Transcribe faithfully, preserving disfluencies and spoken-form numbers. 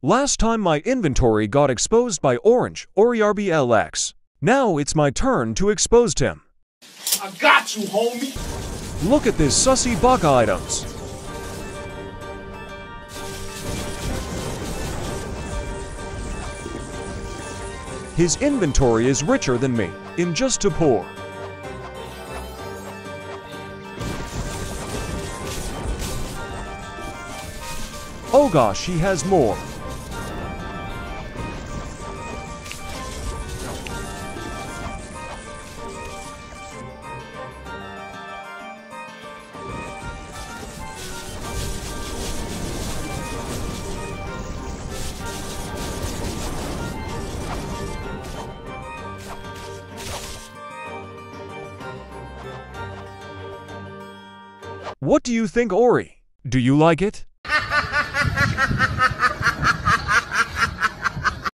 Last time my inventory got exposed by Orange, or R B L X. Now it's my turn to expose him. I got you, homie! Look at this sussy bug items. His inventory is richer than me, in just to pour. Oh gosh, he has more. What do you think, Ori? Do you like it?